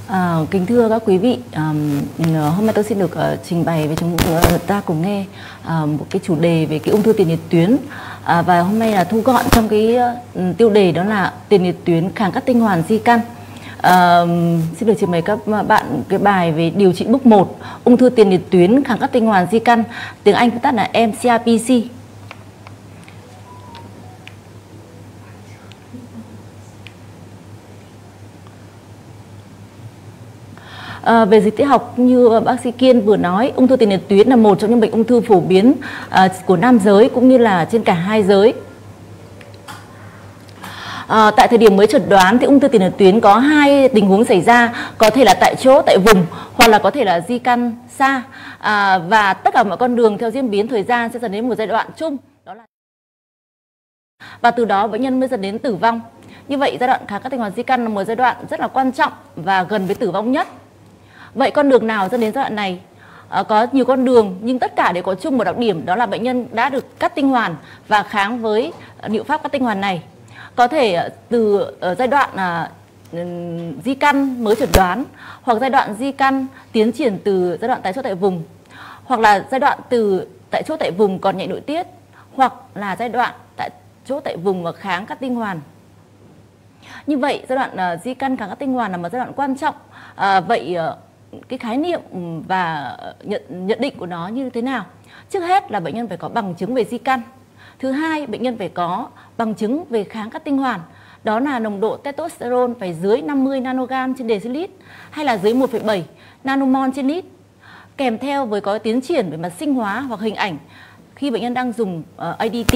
Kính thưa các quý vị, hôm nay tôi xin được trình bày với chúng ta cùng nghe một cái chủ đề về cái ung thư tiền liệt tuyến, và hôm nay là thu gọn trong cái tiêu đề đó là tiền liệt tuyến kháng các tinh hoàn di căn. Xin được trình bày các bạn cái bài về điều trị bước 1 ung thư tiền liệt tuyến kháng các tinh hoàn di căn, tiếng Anh viết tắt là mCRPC. Về dịch tễ học, như bác sĩ Kiên vừa nói, ung thư tiền liệt tuyến là một trong những bệnh ung thư phổ biến của nam giới cũng như là trên cả hai giới. Tại thời điểm mới chẩn đoán thì ung thư tiền liệt tuyến có hai tình huống xảy ra, có thể là tại chỗ, tại vùng, hoặc là có thể là di căn xa, và tất cả mọi con đường theo diễn biến thời gian sẽ dẫn đến một giai đoạn chung, đó là và từ đó bệnh nhân mới dẫn đến tử vong. Như vậy giai đoạn kháng các tinh hoàn di căn là một giai đoạn rất là quan trọng và gần với tử vong nhất. Vậy con đường nào dẫn đến giai đoạn này? Có nhiều con đường nhưng tất cả đều có chung một đặc điểm, đó là bệnh nhân đã được cắt tinh hoàn và kháng với liệu pháp cắt tinh hoàn này. Có thể từ giai đoạn di căn mới chẩn đoán, hoặc giai đoạn di căn tiến triển từ giai đoạn tại chỗ tại vùng, hoặc là giai đoạn từ tại chỗ tại vùng còn nhẹ nội tiết, hoặc là giai đoạn tại chỗ tại vùng và kháng cắt tinh hoàn. Như vậy giai đoạn di căn kháng cắt tinh hoàn là một giai đoạn quan trọng. Vậy cái khái niệm và nhận định của nó như thế nào? Trước hết là bệnh nhân phải có bằng chứng về di căn. Thứ hai, bệnh nhân phải có bằng chứng về kháng các tinh hoàn. Đó là nồng độ testosterone phải dưới 50 nanogram trên decilit hay là dưới 1,7 nanomol trên lít. Kèm theo với có tiến triển về mặt sinh hóa hoặc hình ảnh khi bệnh nhân đang dùng ADT.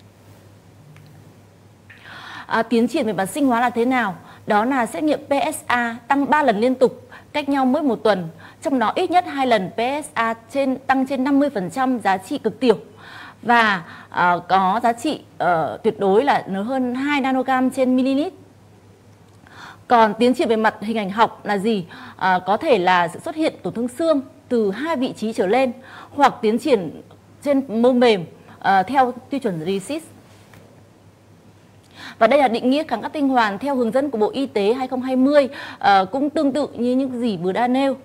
Tiến triển về mặt sinh hóa là thế nào? Đó là xét nghiệm PSA tăng 3 lần liên tục cách nhau mỗi một tuần, trong đó ít nhất 2 lần PSA tăng trên 50% giá trị cực tiểu và có giá trị tuyệt đối là lớn hơn 2 nanogram trên ml. Còn tiến triển về mặt hình ảnh học là gì? Có thể là sự xuất hiện tổn thương xương từ 2 vị trí trở lên, hoặc tiến triển trên mô mềm theo tiêu chuẩn RECIST. Và đây là định nghĩa kháng các tinh hoàn theo hướng dẫn của Bộ Y tế 2020, cũng tương tự như những gì vừa đã nêu.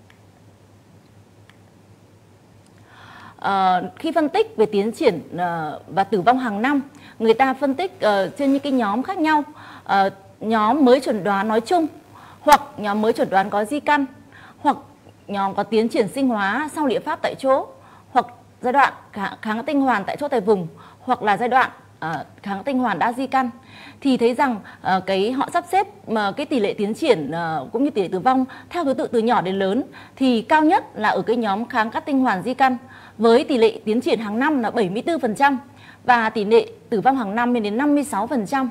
Khi phân tích về tiến triển và tử vong hàng năm, người ta phân tích trên những cái nhóm khác nhau, nhóm mới chẩn đoán nói chung, hoặc nhóm mới chẩn đoán có di căn, hoặc nhóm có tiến triển sinh hóa sau liệu pháp tại chỗ, hoặc giai đoạn kháng tinh hoàn tại chỗ tại vùng, hoặc là giai đoạn kháng tinh hoàn đã di căn, thì thấy rằng họ sắp xếp cái tỷ lệ tiến triển cũng như tỷ lệ tử vong theo thứ tự từ nhỏ đến lớn, thì cao nhất là ở cái nhóm kháng các tinh hoàn di căn với tỷ lệ tiến triển hàng năm là 74% và tỷ lệ tử vong hàng năm lên đến 56%.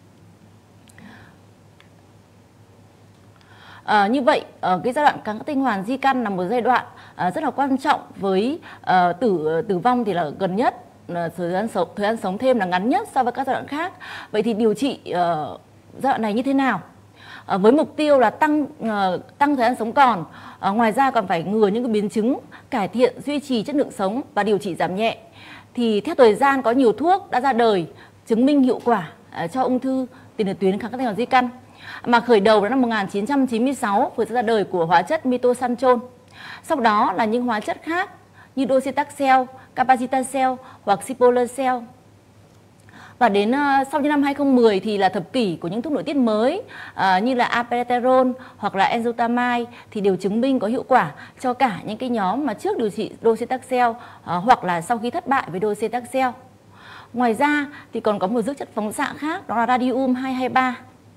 Như vậy cái giai đoạn kháng các tinh hoàn di căn là một giai đoạn rất là quan trọng, với tử vong thì là gần nhất, thời gian sống thêm là ngắn nhất so với các giai đoạn khác. Vậy thì điều trị giai đoạn này như thế nào? Với mục tiêu là tăng thời gian sống còn, ngoài ra còn phải ngừa những cái biến chứng, cải thiện duy trì chất lượng sống và điều trị giảm nhẹ. Thì theo thời gian có nhiều thuốc đã ra đời chứng minh hiệu quả cho ung thư tiền liệt tuyến kháng các tinh hoàn di căn, mà khởi đầu vào năm 1996 với sự ra đời của hóa chất mitoxantrone. Sau đó là những hóa chất khác như docetaxel, cabazitaxel hoặc cibotercel. Và đến sau năm 2010 thì là thập kỷ của những thuốc nội tiết mới như là abiraterone hoặc là enzalutamide thì đều chứng minh có hiệu quả cho cả những cái nhóm mà trước điều trị docetaxel hoặc là sau khi thất bại với docetaxel. Ngoài ra thì còn có một dưỡng chất phóng xạ khác, đó là radium 223.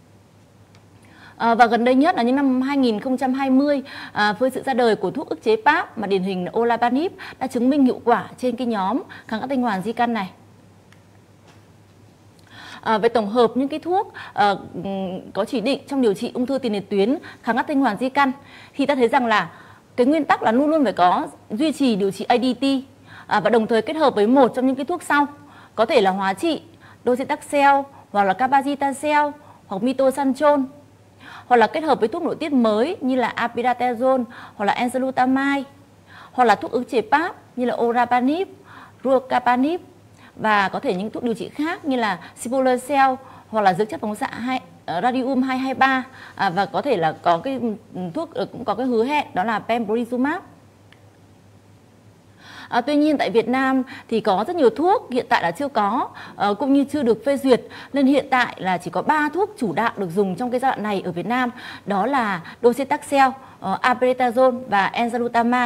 Và gần đây nhất là những năm 2020, với sự ra đời của thuốc ức chế PAP mà điển hình là olaparib đã chứng minh hiệu quả trên cái nhóm kháng các tinh hoàn di căn này. Về tổng hợp những cái thuốc có chỉ định trong điều trị ung thư tiền liệt tuyến kháng các tinh hoàn di căn, thì ta thấy rằng là cái nguyên tắc là luôn luôn phải có duy trì điều trị ADT và đồng thời kết hợp với một trong những cái thuốc sau, có thể là hóa trị docetaxel hoặc là cabazitaxel hoặc mitoxantrone, hoặc là kết hợp với thuốc nội tiết mới như là abiraterone hoặc là enzalutamide, hoặc là thuốc ức chế PAP như là orapanib, rucapanib, và có thể những thuốc điều trị khác như là cibotercel hoặc là dưỡng chất phóng xạ radium 223 và có thể là có cái thuốc cũng có cái hứa hẹn đó là pembrolizumab. Tuy nhiên tại Việt Nam thì có rất nhiều thuốc hiện tại là chưa có cũng như chưa được phê duyệt, nên hiện tại là chỉ có 3 thuốc chủ đạo được dùng trong cái giai đoạn này ở Việt Nam, đó là docetaxel, abiraterone và enzalutamide.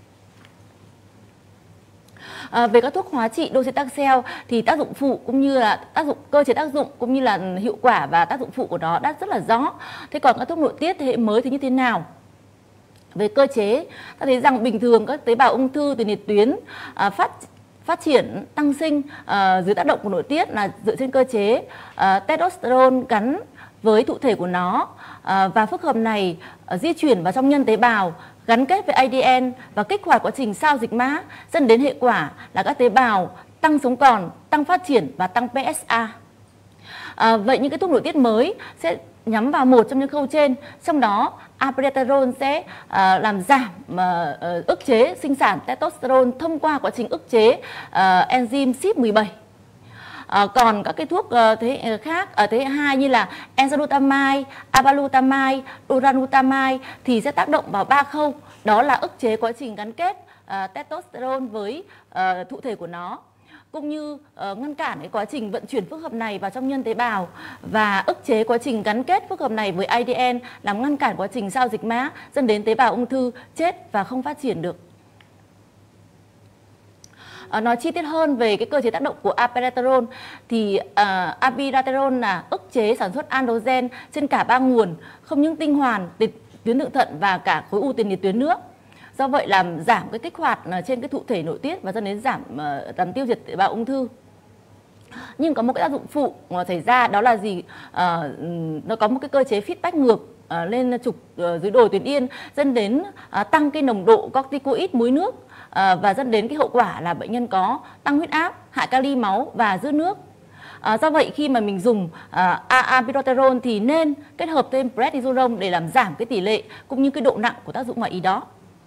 Về các thuốc hóa trị docetaxel thì tác dụng phụ cũng như là cơ chế tác dụng cũng như là hiệu quả và tác dụng phụ của nó đã rất là rõ. Thế còn các thuốc nội tiết thế hệ mới thì như thế nào? Về cơ chế, ta thấy rằng bình thường các tế bào ung thư tiền liệt tuyến phát triển tăng sinh dưới tác động của nội tiết là dựa trên cơ chế testosterone gắn với thụ thể của nó, và phức hợp này di chuyển vào trong nhân tế bào, gắn kết với ADN và kích hoạt quá trình sao dịch mã, dẫn đến hệ quả là các tế bào tăng sống còn, tăng phát triển và tăng PSA. Vậy những cái thuốc nội tiết mới sẽ nhắm vào một trong những khâu trên, trong đó abiraterone sẽ làm giảm ức chế sinh sản testosterone thông qua quá trình ức chế enzyme CYP17. Còn các cái thuốc thế hệ khác ở thế hệ 2 như là enzalutamide, apalutamide, uralutamide thì sẽ tác động vào 3 khâu, đó là ức chế quá trình gắn kết testosterone với thụ thể của nó, cũng như ngăn cản cái quá trình vận chuyển phức hợp này vào trong nhân tế bào và ức chế quá trình gắn kết phức hợp này với ADN, làm ngăn cản quá trình sao dịch mã, dẫn đến tế bào ung thư chết và không phát triển được. Nói chi tiết hơn về cái cơ chế tác động của abiraterone thì abiraterone là ức chế sản xuất androgen trên cả 3 nguồn, không những tinh hoàn, tuyến thượng thận và cả khối u tiền liệt tuyến nước. Do vậy làm giảm cái kích hoạt trên cái thụ thể nội tiết và dẫn đến giảm tiêu diệt tế bào ung thư. Nhưng có một cái tác dụng phụ xảy ra, đó là gì? Nó có một cái cơ chế feedback ngược lên trục dưới đồi tuyến yên, dẫn đến tăng cái nồng độ corticoid muối nước, và dẫn đến cái hậu quả là bệnh nhân có tăng huyết áp, hạ kali máu và dư nước. Do vậy khi mà mình dùng abiraterone thì nên kết hợp thêm prednisolone để làm giảm cái tỷ lệ cũng như cái độ nặng của tác dụng ngoại ý đó.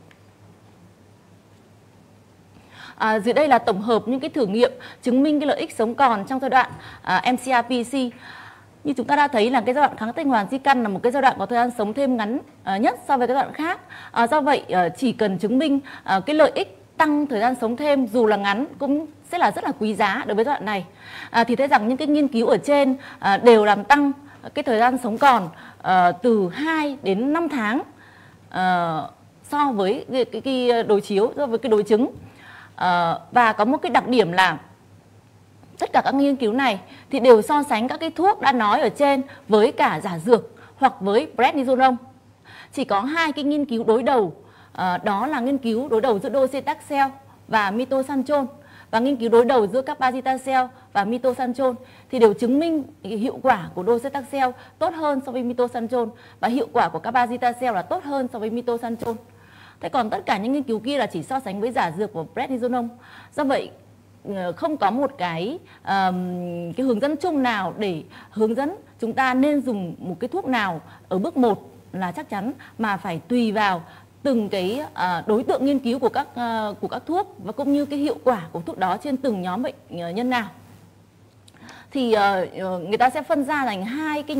Dưới đây là tổng hợp những cái thử nghiệm chứng minh cái lợi ích sống còn trong giai đoạn MCRPC. Như chúng ta đã thấy là cái giai đoạn kháng tinh hoàn di căn là một cái giai đoạn có thời gian sống thêm ngắn nhất so với cái giai đoạn khác. Do vậy chỉ cần chứng minh cái lợi ích tăng thời gian sống thêm dù là ngắn cũng sẽ là rất là quý giá đối với giai đoạn này. Thì thấy rằng những cái nghiên cứu ở trên đều làm tăng cái thời gian sống còn từ 2 đến 5 tháng so với cái đối chiếu, so với cái đối chứng. Và có một cái đặc điểm là tất cả các nghiên cứu này thì đều so sánh các cái thuốc đã nói ở trên với cả giả dược hoặc với prednisolone. Chỉ có 2 cái nghiên cứu đối đầu, đó là nghiên cứu đối đầu giữa docetaxel và mitoxantrone và nghiên cứu đối đầu giữa cabazitaxel và mitoxantrone thì đều chứng minh hiệu quả của docetaxel tốt hơn so với mitoxantrone và hiệu quả của cabazitaxel là tốt hơn so với mitoxantrone. Thế còn tất cả những nghiên cứu kia là chỉ so sánh với giả dược của prednisolone. Do vậy không có một cái hướng dẫn chung nào để hướng dẫn chúng ta nên dùng một cái thuốc nào ở bước 1 là chắc chắn, mà phải tùy vào từng cái đối tượng nghiên cứu của các thuốc và cũng như cái hiệu quả của thuốc đó trên từng nhóm bệnh nhân nào. Thì người ta sẽ phân ra thành hai cái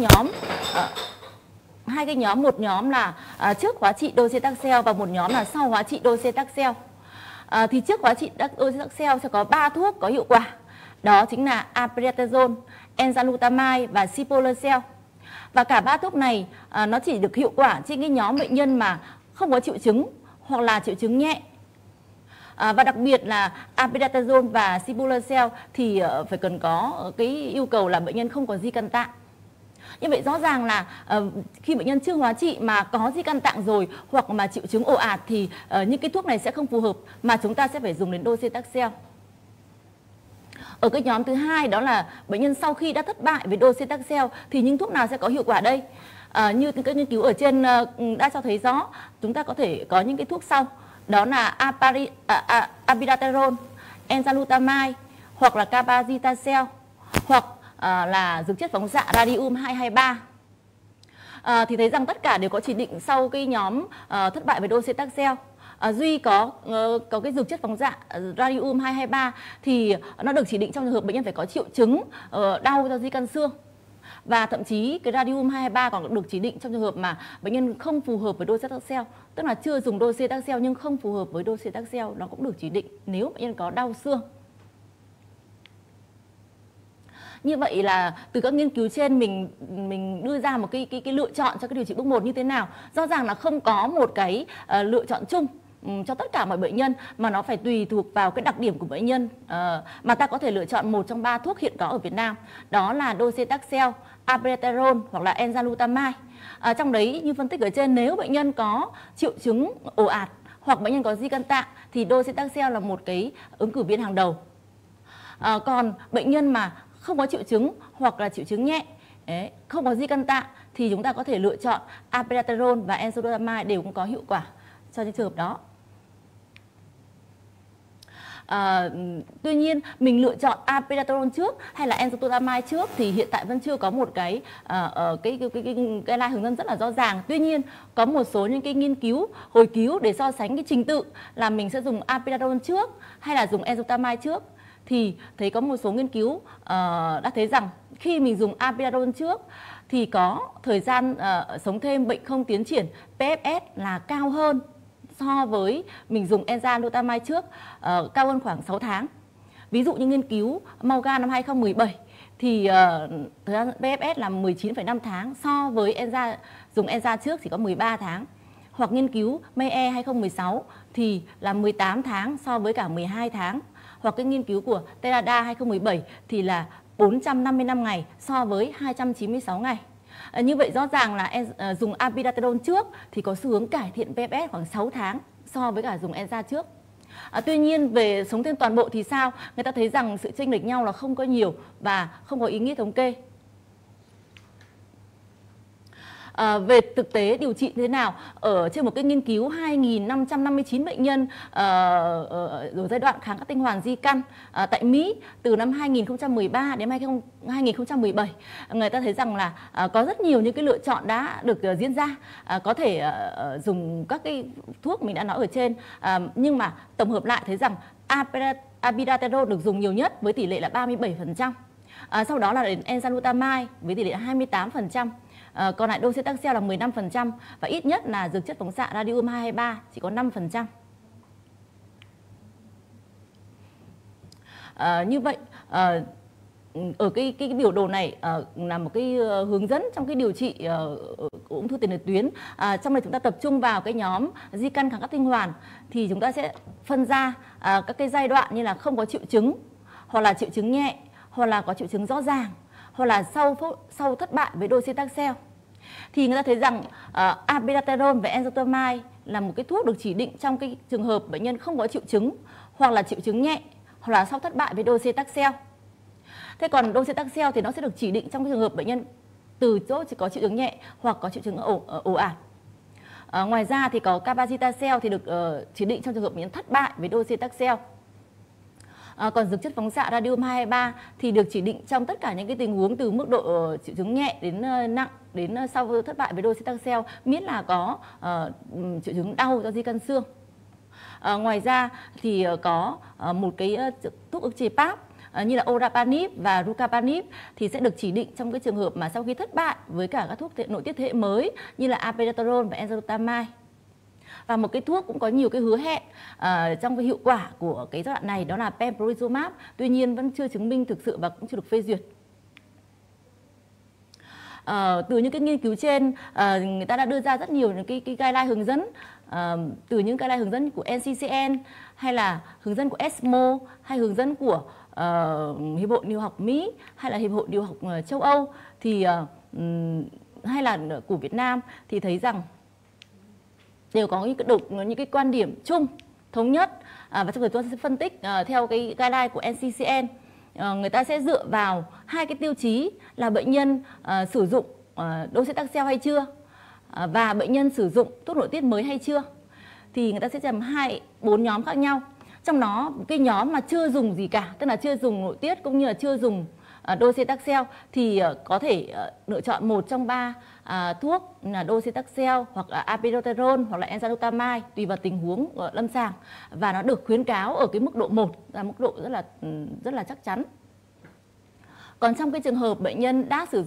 nhóm, một nhóm là trước hóa trị docetaxel và một nhóm là sau hóa trị docetaxel. Thì trước hóa trị docetaxel sẽ có 3 thuốc có hiệu quả, đó chính là abiraterone, enzalutamide và cipralencel. Và cả 3 thuốc này nó chỉ được hiệu quả trên cái nhóm bệnh nhân mà không có triệu chứng hoặc là triệu chứng nhẹ. Và đặc biệt là abiraterone và cipralencel thì phải cần có cái yêu cầu là bệnh nhân không có di căn tạng. Như vậy rõ ràng là khi bệnh nhân chưa hóa trị mà có di căn tạng rồi hoặc mà triệu chứng ồ ạt thì những cái thuốc này sẽ không phù hợp, mà chúng ta sẽ phải dùng đến docetaxel. Ở cái nhóm thứ hai đó là bệnh nhân sau khi đã thất bại với docetaxel thì những thuốc nào sẽ có hiệu quả đây? Như các nghiên cứu ở trên đã cho thấy rõ, chúng ta có thể có những cái thuốc sau, đó là abiraterone, enzalutamide hoặc là cabazitaxel hoặc là dược chất phóng xạ radium 223. Thì thấy rằng tất cả đều có chỉ định sau cái nhóm thất bại với docetaxel. Duy có cái dược chất phóng xạ radium 223 thì nó được chỉ định trong trường hợp bệnh nhân phải có triệu chứng đau do di căn xương. Và thậm chí cái radium 223 còn được chỉ định trong trường hợp mà bệnh nhân không phù hợp với docetaxel, tức là chưa dùng docetaxel nhưng không phù hợp với docetaxel, nó cũng được chỉ định nếu bệnh nhân có đau xương. Như vậy là từ các nghiên cứu trên mình đưa ra một cái lựa chọn cho cái điều trị bước 1 như thế nào. Rõ ràng là không có một cái lựa chọn chung cho tất cả mọi bệnh nhân, mà nó phải tùy thuộc vào cái đặc điểm của bệnh nhân, mà ta có thể lựa chọn một trong 3 thuốc hiện có ở Việt Nam, đó là docetaxel, abiraterone hoặc là enzalutamide. Trong đấy như phân tích ở trên, nếu bệnh nhân có triệu chứng ồ ạt hoặc bệnh nhân có di căn tạng thì docetaxel là một cái ứng cử viên hàng đầu. Còn bệnh nhân mà không có triệu chứng hoặc là triệu chứng nhẹ, không có di căn tạng thì chúng ta có thể lựa chọn abiraterone và enzalutamide, đều cũng có hiệu quả cho những trường hợp đó. Tuy nhiên mình lựa chọn abiraterone trước hay là enzalutamide trước thì hiện tại vẫn chưa có một cái guideline hướng dẫn rất là rõ ràng. Tuy nhiên có một số những cái nghiên cứu hồi cứu để so sánh cái trình tự là mình sẽ dùng abiraterone trước hay là dùng enzalutamide trước, thì thấy có một số nghiên cứu đã thấy rằng khi mình dùng abiraterone trước thì có thời gian sống thêm bệnh không tiến triển PFS là cao hơn so với mình dùng enzalutamide trước, cao hơn khoảng 6 tháng. Ví dụ như nghiên cứu Morgan năm 2017 thì thời gian PFS là 19,5 tháng so với dùng enza trước chỉ có 13 tháng. Hoặc nghiên cứu Maye 2016 thì là 18 tháng so với cả 12 tháng. Hoặc cái nghiên cứu của Terada 2017 thì là 455 ngày so với 296 ngày. Như vậy rõ ràng là dùng abiraterone trước thì có xu hướng cải thiện PFS khoảng 6 tháng so với cả dùng enza trước. Tuy nhiên về sống thêm toàn bộ thì sao? Người ta thấy rằng sự chênh lệch nhau là không có nhiều và không có ý nghĩa thống kê. Về thực tế điều trị thế nào, ở trên một cái nghiên cứu 2.559 bệnh nhân ở giai đoạn kháng các tinh hoàn di căn tại Mỹ từ năm 2013 đến 2017, người ta thấy rằng là có rất nhiều những cái lựa chọn đã được diễn ra. Có thể dùng các cái thuốc mình đã nói ở trên, nhưng mà tổng hợp lại thấy rằng abiraterone được dùng nhiều nhất với tỷ lệ là 37%. Sau đó là đến enzalutamide với tỷ lệ 28%. Còn lại docetaxel là 15% và ít nhất là dược chất phóng xạ radium 223 chỉ có 5%. Như vậy ở cái biểu đồ này là một cái hướng dẫn trong cái điều trị ung thư tiền liệt tuyến. Trong này chúng ta tập trung vào cái nhóm di căn kháng các tinh hoàn thì chúng ta sẽ phân ra các cái giai đoạn như là không có triệu chứng, hoặc là triệu chứng nhẹ, hoặc là có triệu chứng rõ ràng, hoặc là sau thất bại với docetaxel. Thì người ta thấy rằng abiraterone và enzalutamide là một cái thuốc được chỉ định trong cái trường hợp bệnh nhân không có triệu chứng hoặc là triệu chứng nhẹ, hoặc là sau thất bại với docetaxel. Thế còn docetaxel thì nó sẽ được chỉ định trong cái trường hợp bệnh nhân từ chỗ chỉ có triệu chứng nhẹ hoặc có triệu chứng ồ ạt. Ngoài ra thì có cabazitaxel thì được chỉ định trong trường hợp bệnh nhân thất bại với docetaxel. Còn dược chất phóng xạ radium 223 thì được chỉ định trong tất cả những cái tình huống từ mức độ triệu chứng nhẹ đến nặng, đến sau thất bại với docetaxel, miễn là có triệu chứng đau do di căn xương. Ngoài ra thì có một cái thuốc ức chế PAP như là orapanib và rucapanib thì sẽ được chỉ định trong cái trường hợp mà sau khi thất bại với cả các thuốc nội tiết thế hệ mới như là abiraterone và enzalutamide. Và một cái thuốc cũng có nhiều cái hứa hẹn trong cái hiệu quả của cái giai đoạn này, đó là pembrolizumab, tuy nhiên vẫn chưa chứng minh thực sự và cũng chưa được phê duyệt. Từ những cái nghiên cứu trên, người ta đã đưa ra rất nhiều những cái guideline hướng dẫn, từ những guideline hướng dẫn của NCCN hay là hướng dẫn của ESMO hay hướng dẫn của Hiệp hội Điều học Mỹ hay là Hiệp hội Điều học châu Âu thì hay là của Việt Nam, thì thấy rằng đều có những cái quan điểm chung thống nhất, và trong thời tôi sẽ phân tích theo cái guideline của NCCN. Người ta sẽ dựa vào hai cái tiêu chí là bệnh nhân sử dụng docetaxel hay chưa, và bệnh nhân sử dụng thuốc nội tiết mới hay chưa. Thì người ta sẽ làm 4 nhóm khác nhau. Trong đó cái nhóm mà chưa dùng gì cả, tức là chưa dùng nội tiết cũng như là chưa dùng docetaxel, thì có thể lựa chọn một trong 3 thuốc là docetaxel hoặc là abiraterone hoặc là enzalutamide tùy vào tình huống lâm sàng, và nó được khuyến cáo ở cái mức độ 1 là mức độ rất là chắc chắn. Còn trong cái trường hợp bệnh nhân đã sử dụng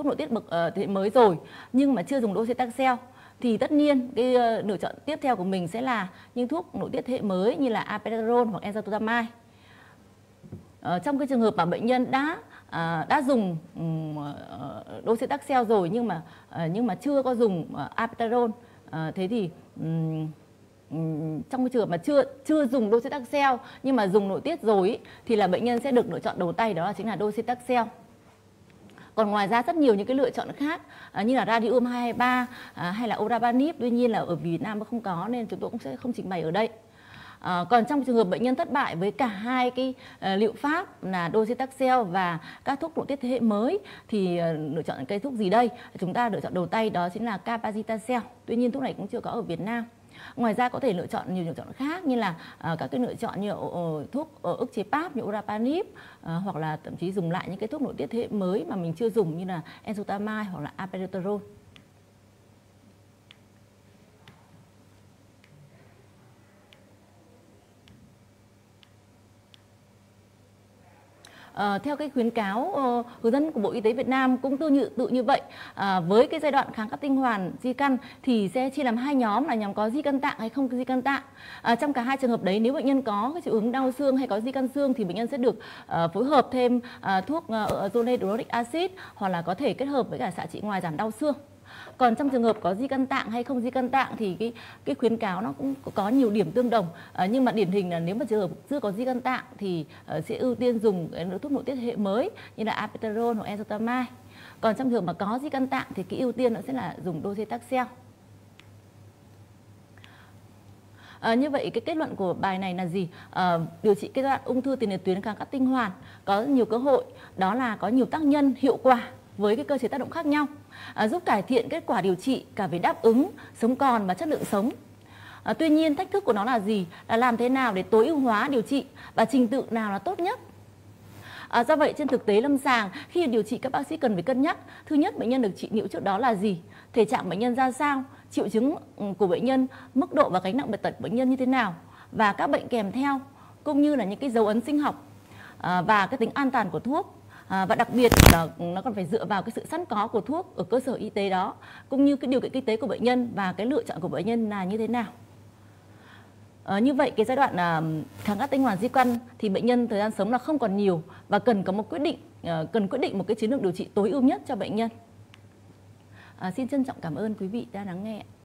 thuốc nội tiết bậc thế hệ mới rồi nhưng mà chưa dùng docetaxel thì tất nhiên cái lựa chọn tiếp theo của mình sẽ là những thuốc nội tiết thế hệ mới như là abiraterone hoặc enzalutamide. Trong cái trường hợp mà bệnh nhân đã dùng docetaxel rồi nhưng mà chưa có dùng abiraterone, thế thì trong cái trường hợp mà chưa dùng docetaxel nhưng mà dùng nội tiết rồi thì là bệnh nhân sẽ được lựa chọn đầu tay, đó là chính là docetaxel. Còn ngoài ra rất nhiều những cái lựa chọn khác như là radium 223 hay là orabanib, tuy nhiên là ở Việt Nam không có nên chúng tôi cũng sẽ không trình bày ở đây. Còn trong trường hợp bệnh nhân thất bại với cả hai cái liệu pháp là docetaxel và các thuốc nội tiết thế hệ mới thì lựa chọn cái thuốc gì đây? Chúng ta lựa chọn đầu tay đó chính là cabazitaxel. Tuy nhiên thuốc này cũng chưa có ở Việt Nam. Ngoài ra có thể lựa chọn nhiều lựa chọn khác như là các cái lựa chọn như thuốc ức chế PAP như orapanib, hoặc là thậm chí dùng lại những cái thuốc nội tiết thế hệ mới mà mình chưa dùng như là enzalutamide hoặc là abiraterone. Theo cái khuyến cáo hướng dẫn của Bộ Y tế Việt Nam cũng tự như vậy. Với cái giai đoạn kháng các tinh hoàn di căn thì sẽ chia làm hai nhóm, là nhóm có di căn tạng hay không có di căn tạng. Trong cả hai trường hợp đấy, nếu bệnh nhân có cái triệu chứng đau xương hay có di căn xương thì bệnh nhân sẽ được phối hợp thêm thuốc zoledronic acid hoặc là có thể kết hợp với cả xạ trị ngoài giảm đau xương. Còn trong trường hợp có di căn tạng hay không di căn tạng thì cái khuyến cáo nó cũng có nhiều điểm tương đồng, nhưng mà điển hình là nếu mà trường hợp chưa có di căn tạng thì sẽ ưu tiên dùng cái thuốc nội tiết hệ mới như là abiraterone hoặc enzalutamide. Còn trong trường hợp mà có di căn tạng thì cái ưu tiên nó sẽ là dùng docetaxel. Như vậy cái kết luận của bài này là gì? Điều trị cái giai đoạn ung thư tiền liệt tuyến kháng cắt tinh hoàn có nhiều cơ hội, đó là có nhiều tác nhân hiệu quả với cái cơ chế tác động khác nhau, giúp cải thiện kết quả điều trị cả về đáp ứng, sống còn và chất lượng sống. Tuy nhiên thách thức của nó là gì? Là làm thế nào để tối ưu hóa điều trị và trình tự nào là tốt nhất. Do vậy trên thực tế lâm sàng khi điều trị các bác sĩ cần phải cân nhắc, thứ nhất bệnh nhân được trị liệu trước đó là gì, thể trạng bệnh nhân ra sao, triệu chứng của bệnh nhân, mức độ và gánh nặng bệnh tật của bệnh nhân như thế nào và các bệnh kèm theo, cũng như là những cái dấu ấn sinh học và cái tính an toàn của thuốc. Và đặc biệt là nó còn phải dựa vào cái sự sẵn có của thuốc ở cơ sở y tế đó, cũng như cái điều kiện kinh tế của bệnh nhân và cái lựa chọn của bệnh nhân là như thế nào. Như vậy cái giai đoạn kháng cắt tinh hoàn di căn thì bệnh nhân thời gian sống là không còn nhiều và cần có một quyết định một cái chiến lược điều trị tối ưu nhất cho bệnh nhân. Xin trân trọng cảm ơn quý vị đã lắng nghe.